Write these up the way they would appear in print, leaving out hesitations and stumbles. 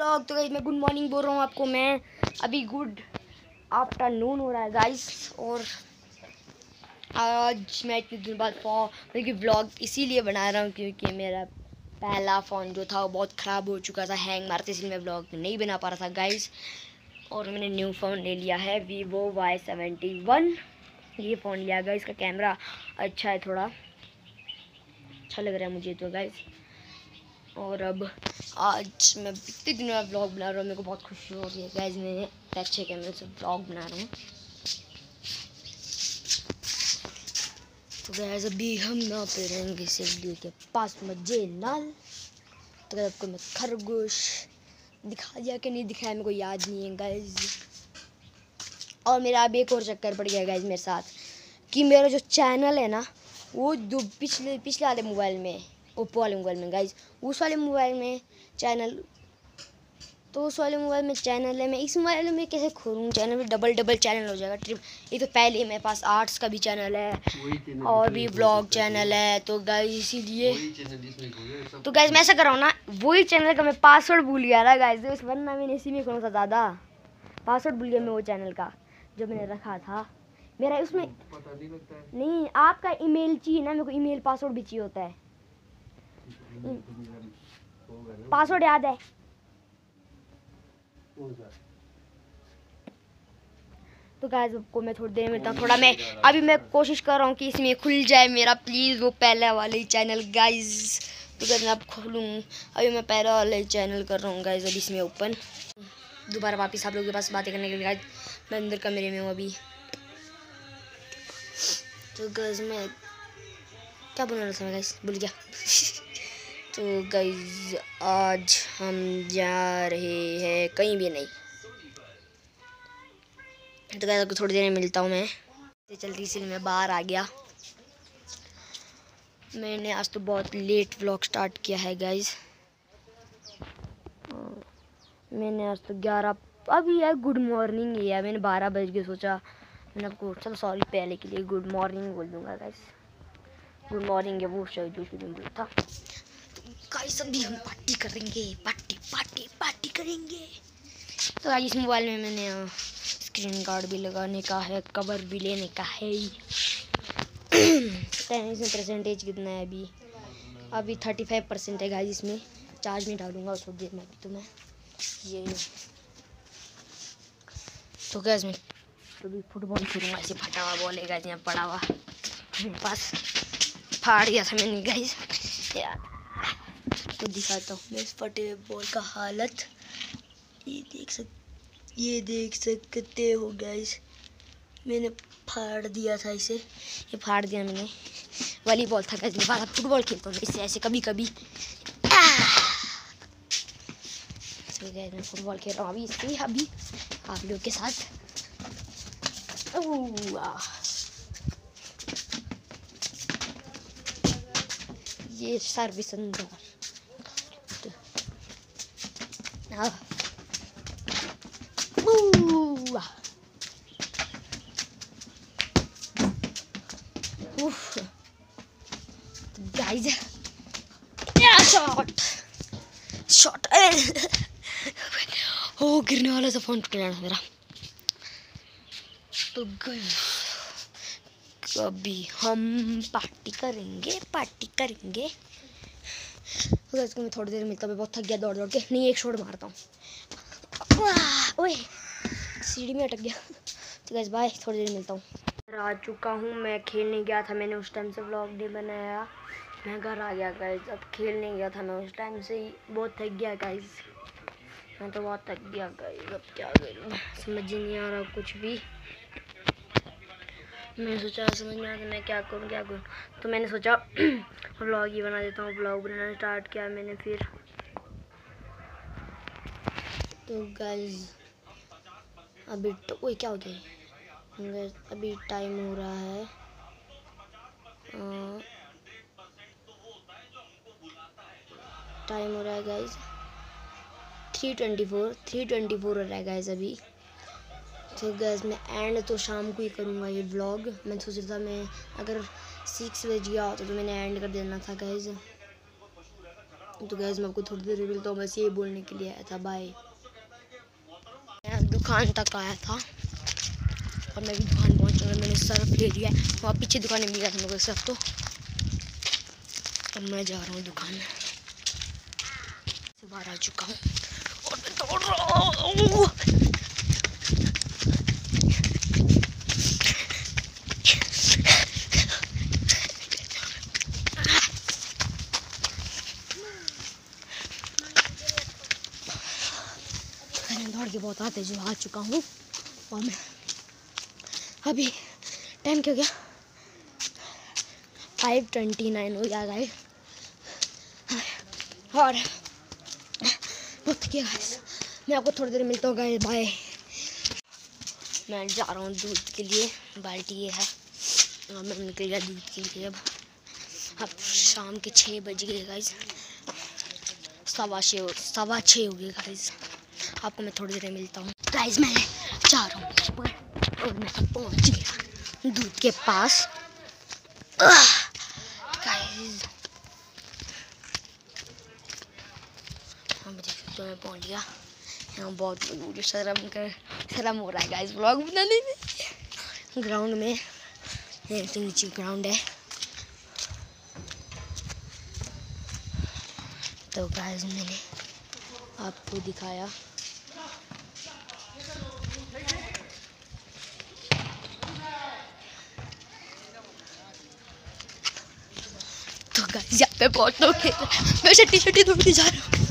Vlog. तो guys मैं good morning बोल रहा हूँ आपको। मैं अभी गुड आफ्टरनून हो रहा है गाइस। और आज मैं इतने दिन बाद व्लॉग इसीलिए बना रहा हूँ क्योंकि मेरा पहला फ़ोन जो था वो बहुत ख़राब हो चुका था, हैंग मारते, इसलिए मैं व्लॉग नहीं बना पा रहा था गाइस। और मैंने न्यू फ़ोन ले लिया है Vivo Y71। ये फ़ोन लिया गाइस। इसका कैमरा अच्छा है, थोड़ा अच्छा लग रहा है मुझे तो गाइस। और अब आज मैं इतने दिनों में व्लॉग बना रहा हूँ, मेरे को बहुत खुशी हो रही है गाइस। मैं अच्छे कैमरे से व्लॉग बना रहा हूँ। तो गाइस अभी हम यहाँ पे रहेंगे शिवली के पास मजे नाल। तो गाइस आपको मैं खरगोश दिखा दिया कि नहीं दिखाया मेरे को याद नहीं है गाइस। और मेरा अब एक और चक्कर पड़ गया गाइस मेरे साथ कि मेरा जो चैनल है ना वो जो पिछले वाले मोबाइल में, ओप्पो वाले मोबाइल में गाइस, उस वाले मोबाइल में चैनल, तो उस वाले मोबाइल में चैनल है। मैं इस मोबाइल में कैसे खोलूँ चैनल में? डबल चैनल हो जाएगा, ट्रिप। ये तो पहले ही मेरे पास आर्ट्स का भी चैनल है और भी व्लॉग चैनल है। तो गाइस इसीलिए तो गाइस मैं ऐसा कर रहा हूँ ना, वही चैनल का मैं पासवर्ड भूल गया ना गाइस, वरना मैंने इसी में खोला था। ज़्यादा पासवर्ड भूल गया मैं वो चैनल का जो मैंने रखा था। मेरा उसमें पता नहीं लगता है। नहीं, आपका ईमेल चाहिए ना, मेरे को ईमेल पासवर्ड भी चाहिए होता है। पासवर्ड याद है? तो गाइस आपको मैं थोड़ी देर में मिलता हूँ। थोड़ा मैं अभी मैं कोशिश कर रहा हूँ कि इसमें खुल जाए मेरा प्लीज़ वो पहले वाले ही चैनल गाइस। तो गाइस मैं अब खोलूँ, अभी मैं पहले वाले ही चैनल कर रहा हूँ गाइस। अभी इसमें ओपन दोबारा वापस आप लोगों के पास बातें करने के लिए गाइस। मैं अंदर कमरे में हूँ अभी। तो गाइस मैं क्या बोल रहा था मैं गाइस, भूल गया। तो गाइस आज हम जा रहे हैं कहीं भी नहीं। तो गाइस आपको थोड़ी देर में मिलता हूँ मैं। जल्दी से मैं बाहर आ गया। मैंने आज तो बहुत लेट व्लॉग स्टार्ट किया है गाइस। मैंने आज तो 11 अभी यार गुड मॉर्निंग ही है। मैंने 12 बज के सोचा, मैंने आपको चलो सॉरी पहले के लिए गुड मॉर्निंग बोल दूँगा गाइस। गुड मॉर्निंग है वो शायद जो शुरू में था। गाइस अभी हम पार्टी करेंगे, पार्टी करेंगे। तो आज इस मोबाइल में मैंने स्क्रीन गार्ड भी लगाने का है, कवर भी लेने का है। इसमें परसेंटेज कितना है? अभी 35% है गाइस। इसमें चार्ज में डालूंगा थोड़ी देर में। अभी तो मैं ये तो गाइस मैं अभी फुटबॉल खेलूँगा। ऐसे फटा हुआ बॉल है गाइस, यहाँ पड़ा हुआ मेरे पास, फाड़ दिया था मैंने गाइस। यार तो दिखाता हूँ मैं इस फटे हुए बॉल का हालत। ये देख सकते हो गाइस, मैंने फाड़ दिया था इसे। ये फाड़ दिया मैंने। वॉलीबॉल था गाइस, मैं फुटबॉल खेलता हूँ इससे ऐसे कभी कभी। तो गाइस मैं फुटबॉल खेल रहा हूँ अभी इससे, अभी आप लोगों के साथ। ये सर्विस अंदर गाइस। शॉट हो गिरने वाला था, फोन टूट जाना मेरा। तो गाइस अभी हम पार्टी करेंगे। तो गाइस को मैं थोड़ी देर मिलता हूँ। मैं बहुत थक गया दौड़ के। नहीं, एक शॉट मारता हूँ। ओए सीढ़ी में अटक गया। तो गाइस बाय, थोड़ी देर मिलता हूँ। आ चुका हूँ मैं। खेलने गया था मैंने, उस टाइम से व्लॉग नहीं बनाया। मैं घर आ गया गाइस। अब खेलने गया था मैं उस टाइम से ही, बहुत थक गया गाइस। मैं तो बहुत थक गया गाइस। अब क्या करूँ समझ ही नहीं आ रहा कुछ भी। मैं सोचा समझ में आता मैं क्या करूँ। तो मैंने सोचा व्लॉग ही बना देता हूँ। व्लॉग बनाना स्टार्ट किया मैंने फिर। तो गाइस अभी तो ओए क्या हो गया? अभी टाइम हो रहा है 3:24 3:24 हो रहा है गाइस अभी। तो गाइस मैं एंड तो शाम को ही करूँगा ये व्लॉग। मैं सोच रहा था मैं अगर 6 बज गया होता तो मैंने एंड कर देना था गाइस। तो गैस मैं आपको थोड़ी देर में मिलता हूँ, बस ये बोलने के लिए आया था बाय। मैं दुकान तक आया था और मैं भी दुकान पहुँचा, मैंने सर्फ ले लिया है, वहाँ पीछे दुकान में लिया था मेरे को सर्फ। तो अब मैं जा रहा हूँ दुकान से बाहर आ चुका हूँ और मैं दौड़ रहा हूँ। दौड़ के बहुत आते जो आ चुका हूँ और मैं अभी टाइम क्या हो गया 5:29 हो गया गाइस और बहुत किया गाइस। मैं आपको थोड़ी देर मिलता हूँ गाइस, बाय। मैं जा रहा हूँ दूध के लिए, बाल्टी ये है और मैं निकल गया दूध के लिए। अब शाम के 6 बज गए गाइस, 6:15 हो गए गाइस। आपको मैं थोड़ी देर में मिलता हूँ गाइस। मैं जा रहा हूँ ऊपर और मैं पहुँच गया दूध के पास गाइस। हम देख सकते हो मैं पहुँच गया यहाँ। बहुत लोग मुझे शर्म हो रहा है गाइस व्लॉग बनाने में। ग्राउंड में नीचे ग्राउंड है। तो गाइस मैंने आपको दिखाया। तो गाइस यहाँ पे बहुत लोग खेल रहे हैं, मैं छट्टी दौड़ती जा रहा हूँ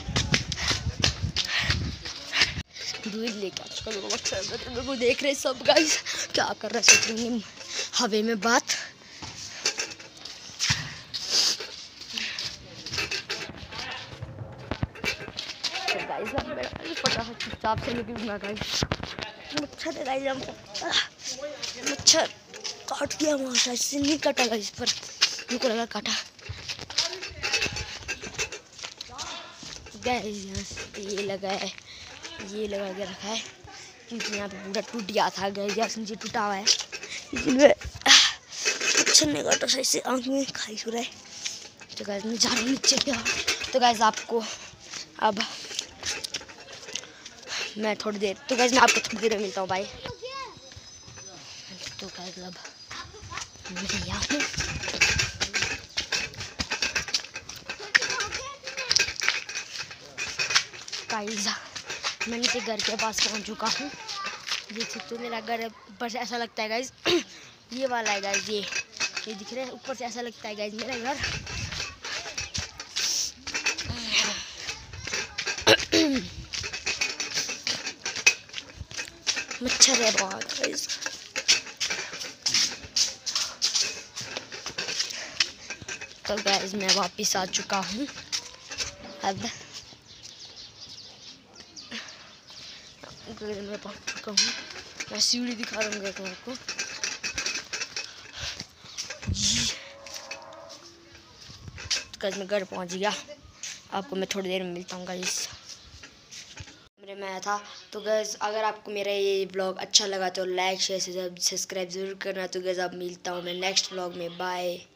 दूध लेके। आजकल मेरे को देख रहे सब गाइस, क्या कर रहे सोच रहे हवे में बात। तो गाइस फटाफट चुपचाप से निकलूंगा गाइस। मच्छर है गाइस, मच्छर काट दिया वहाँ से, नहीं कटा गाइस पर मुझको लगा काटा। गाइस ये लगा है, ये लगा के रखा है क्योंकि यहाँ पे पूरा टूट गया था गाइस। नीचे टूटा हुआ है इसलिए अच्छा नहीं काटा सही से, आँख में खाई हो रहा है। तो गाइस मैं जा रहा हूँ नीचे क्या। तो गाइस आपको अब मैं थोड़ी देर मैं आपको थोड़ी देर में मिलता हूँ, बाय। तो गाइस अब मैं यहाँ हूँ गाइस। मैं नीचे घर के पास पहुंच चुका हूँ। देख सकते हो मेरा घर ऊपर से ऐसा लगता है गाइस ये वाला है गाइस, ये दिख रहा है ऊपर से ऐसा लगता है गाइस मेरा घर। मच्छर है बहुत गाइस। तो गाइस मैं वापस आ चुका हूँ। अब घर में पहुंच चुका हूँ। मैं सीढ़ी दिखा रहा हूँ आपको। तो गाइस मैं घर पहुंच गया, आपको मैं थोड़ी देर में मिलता हूँ गाइस। मेरे में आया था। तो गाइस अगर आपको मेरा ये ब्लॉग अच्छा लगा तो लाइक शेयर सब्सक्राइब जरूर करना। तो गाइस अब मिलता हूँ मैं नेक्स्ट ब्लॉग में, बाय।